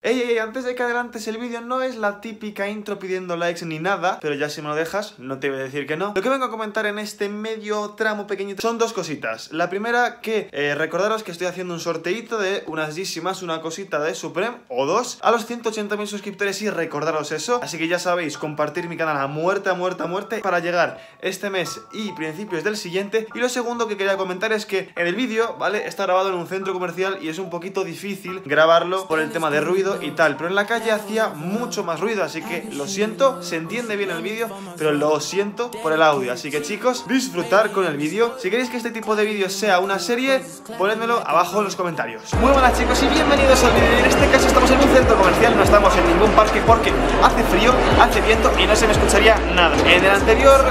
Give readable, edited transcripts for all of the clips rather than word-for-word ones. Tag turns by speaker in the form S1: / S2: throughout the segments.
S1: Ey, antes de que adelantes el vídeo, no es la típica intro pidiendo likes ni nada, pero ya si me lo dejas, no te voy a decir que no. Lo que vengo a comentar en este medio tramo pequeñito son dos cositas. La primera, que recordaros que estoy haciendo un sorteito de unas Yeezy más una cosita de Supreme, o dos, a los 180.000 suscriptores, y recordaros eso. Así que ya sabéis, compartir mi canal a muerte para llegar este mes y principios del siguiente. Y lo segundo que quería comentar es que en el vídeo, ¿vale?, está grabado en un centro comercial y es un poquito difícil grabarlo por el tema de ruido y tal, pero en la calle hacía mucho más ruido, así que lo siento, se entiende bien el vídeo, pero lo siento por el audio. Así que chicos, disfrutar con el vídeo. Si queréis que este tipo de vídeos sea una serie, ponedmelo abajo en los comentarios. Muy buenas chicos y bienvenidos al vídeo. En este caso estamos en un centro comercial, no estamos en ningún parque porque hace frío, hace viento y no se me escucharía nada. En el anterior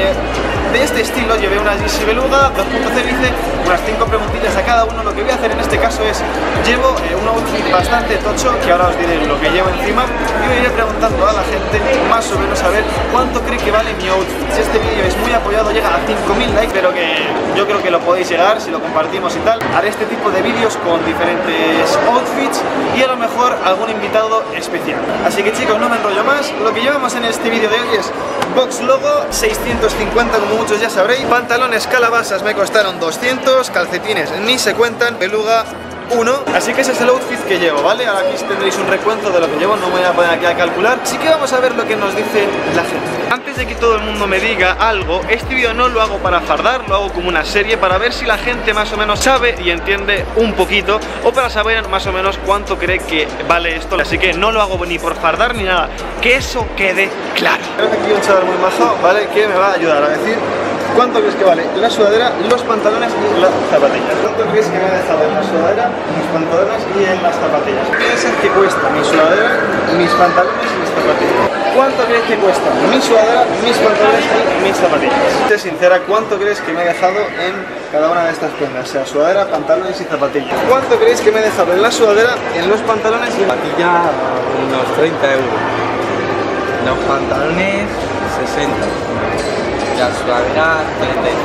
S1: de este estilo llevé unas Yeezy Beluga 2.0, hice unas 5 preguntillas a cada uno. Lo que voy a hacer en este caso es, llevo un outfit bastante tocho, que ahora os diré lo que llevo encima, y voy a ir preguntando a la gente más o menos a ver cuánto cree que vale mi outfit. Si este vídeo es muy apoyado, llega a 5.000 likes, pero que yo creo que lo podéis llegar si lo compartimos y tal. Haré este tipo de vídeos con diferentes outfits y a lo mejor algún invitado especial. Así que chicos, no me enrollo más. Lo que llevamos en este vídeo de hoy es Box Logo 650, como muchos ya sabréis. Pantalones calabazas me costaron 200, calcetines ni se cuentan, Beluga 1, así que ese es el outfit que llevo, ¿vale? Ahora aquí tendréis un recuento de lo que llevo, no me voy a poner aquí a calcular, así que vamos a ver lo que nos dice la gente. Antes de que todo el mundo me diga algo, este vídeo no lo hago para fardar, lo hago como una serie para ver si la gente más o menos sabe y entiende un poquito, o para saber más o menos cuánto cree que vale esto, así que no lo hago ni por fardar ni nada, que eso quede claro. Creo que aquí hay un chaval muy majo, ¿vale?, que me va a ayudar a decir cuánto crees que vale la sudadera, los pantalones y las zapatillas. ¿Cuánto crees que me ha dejado en la sudadera, mis pantalones y en las zapatillas? ¿Qué piensas que cuesta mi sudadera, mis pantalones y mis zapatillas? ¿Cuánto crees que cuesta mi sudadera, mis pantalones y mis zapatillas? Sé sincera, ¿cuánto crees que me he dejado en cada una de estas prendas? O sea, sudadera, pantalones y zapatillas. ¿Cuánto crees que me he dejado en la sudadera, en los pantalones y en la
S2: zapatilla? Unos 30 euros. Los pantalones 60. La sudadera 35.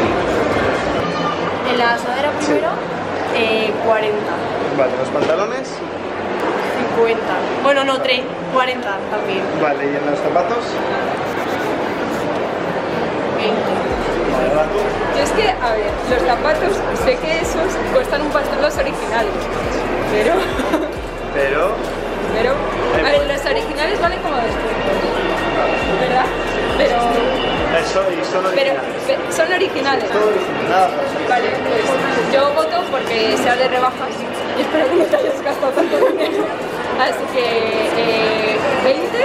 S3: En la sudadera primero, sí. 40.
S1: Vale, los pantalones
S3: 50. Bueno, no, 40 también.
S1: Vale, ¿y en los zapatos?
S3: 20.
S1: Vale, va tú.
S4: Yo es que, a ver, los zapatos, sé que esos cuestan un pastel los originales, pero... a ver, los originales valen como 200, ¿verdad? Pero...
S1: Eso, y son originales.
S4: Pero son originales.
S1: Todo original.
S4: Vale, pues yo voto porque sea de rebajas y espero que no te hayas gastado tanto dinero. Así que 20, 15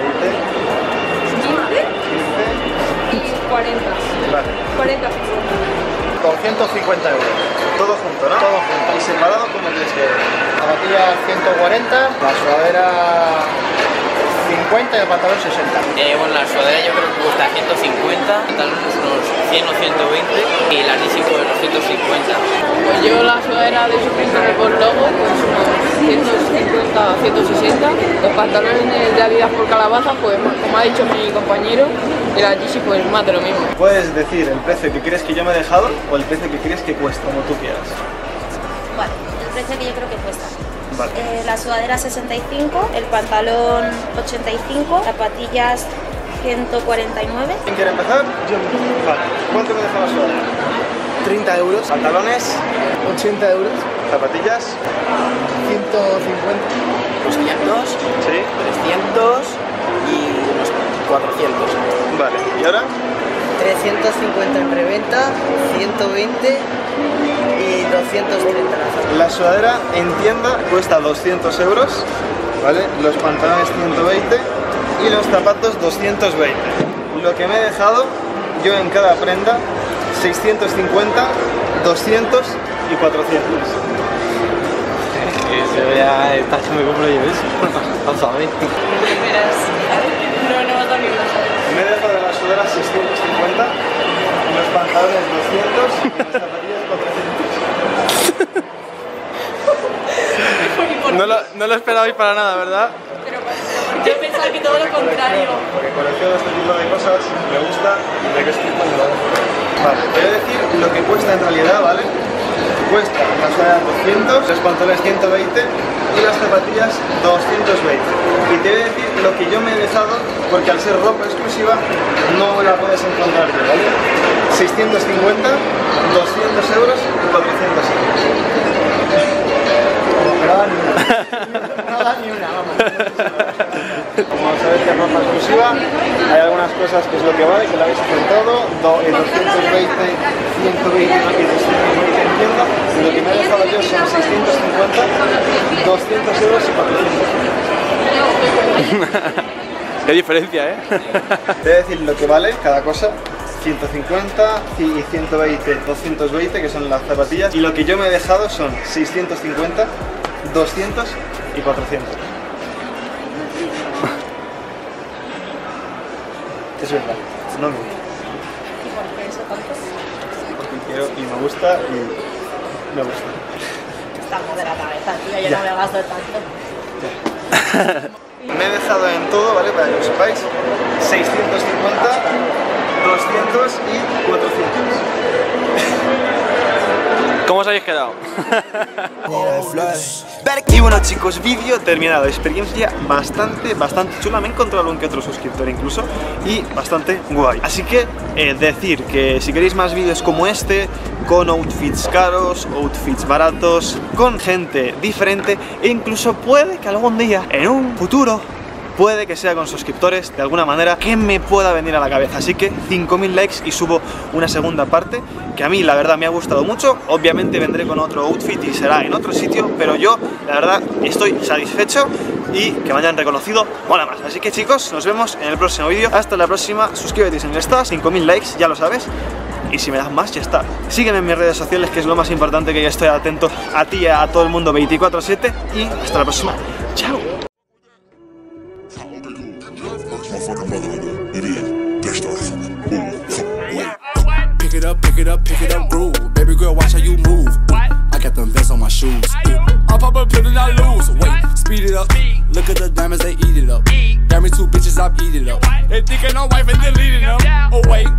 S4: y 40.
S1: Vale.
S4: 40, 50.
S2: Con 150 euros.
S1: Todo junto, ¿no?
S2: Todo junto.
S1: ¿Y separado cómo crees que es?
S2: Zapatilla 140, la sudadera 50 y el pantalón 60.
S5: Bueno, la sudadera yo creo que cuesta 150, pantalones unos 100 o 120 y la Yeezy pues unos 150.
S6: Pues yo la sudadera de Supreme por logo pues unos 150 a 160. Los pantalones de Adidas por calabaza pues como ha dicho mi compañero, y la Yeezy pues más de lo mismo.
S1: Puedes decir el precio que crees que yo me he dejado o el precio que crees que cuesta, como tú quieras.
S3: Vale, el precio que yo creo que cuesta.
S1: Vale.
S3: La sudadera 65, el pantalón 85, zapatillas 149.
S1: ¿Quién quiere empezar? Yo. Vale. ¿Cuánto me deja la sudadera?
S2: 30 euros.
S1: ¿Pantalones?
S2: 80 euros.
S1: ¿Zapatillas?
S2: 150.
S5: Unos 500,
S1: Sí.
S5: 300 y unos 400.
S1: Vale. ¿Y ahora?
S7: 350 en preventa, 120 y 230.
S1: La sudadera en tienda cuesta 200 euros, ¿vale? Los pantalones 120 y los zapatos 220. Lo que me he dejado yo en cada prenda, 650, 200 y 400.
S2: Que se vea el tacho me compro yo eso. Vamos a ver.
S1: Me he dejado de la sudadera 650, los pantalones 200 y las zapatillas 400.
S2: No lo esperabais para nada, ¿verdad?
S4: Yo pensaba que todo lo contrario.
S1: Porque colecciono este tipo de cosas, me gusta y me que estoy con. Vale, voy a decir lo que cuesta en realidad, ¿vale? cuesta la sudadera 200, los pantalones 120 y las zapatillas 220. Y te voy a decir lo que yo me he dejado, porque al ser ropa exclusiva no la puedes encontrar bien, ¿vale? 650, 200 euros y 400 euros. Nada ni una. Nada ni una, vamos. Como sabéis que es ropa exclusiva, hay algunas cosas que es lo que vale, que lo habéis acertado, 220, 120 y 220 en tienda, y lo que me he dejado yo son 650, 200 euros y 400.
S2: Qué diferencia, ¿eh?
S1: Te voy a decir lo que vale cada cosa. 150 y 120, 220, que son las zapatillas, y lo que yo me he dejado son 650, 200 y 400. Es verdad, no me gusta.
S3: ¿Y por qué eso tanto?
S1: Porque quiero y me gusta y me gusta.
S3: Estamos de la cabeza, tío, yo
S1: Ya.
S3: no me gasto tanto.
S1: Me he dejado en todo, ¿vale? Para que lo sepáis, 650, 200 y 400.
S2: ¿Cómo os habéis quedado?
S1: Y bueno chicos, vídeo terminado, experiencia bastante chula, me he encontrado algún que otro suscriptor incluso y bastante guay. Así que decir que si queréis más vídeos como este, con outfits caros, outfits baratos, con gente diferente e incluso puede que algún día, en un futuro, puede que sea con suscriptores de alguna manera que me pueda venir a la cabeza. Así que 5000 likes y subo una segunda parte que a mí la verdad me ha gustado mucho. Obviamente vendré con otro outfit y será en otro sitio, pero yo la verdad estoy satisfecho y que me hayan reconocido mola más. Así que chicos, nos vemos en el próximo vídeo. Hasta la próxima, suscríbete si no estás, 5000 likes, ya lo sabes. Y si me das más, ya está. Sígueme en mis redes sociales, que es lo más importante, que yo estoy atento a ti y a todo el mundo 24/7. Y hasta la próxima. Chao.
S8: Pick it up, groove. Baby girl, watch how you move. I got them vests on my shoes. I pop a pill and I lose. Wait, speed it up. Look at the diamonds, they eat it up. Got me 2 bitches, I've eat it up. They thinking I'm wife and deleting them. Oh wait,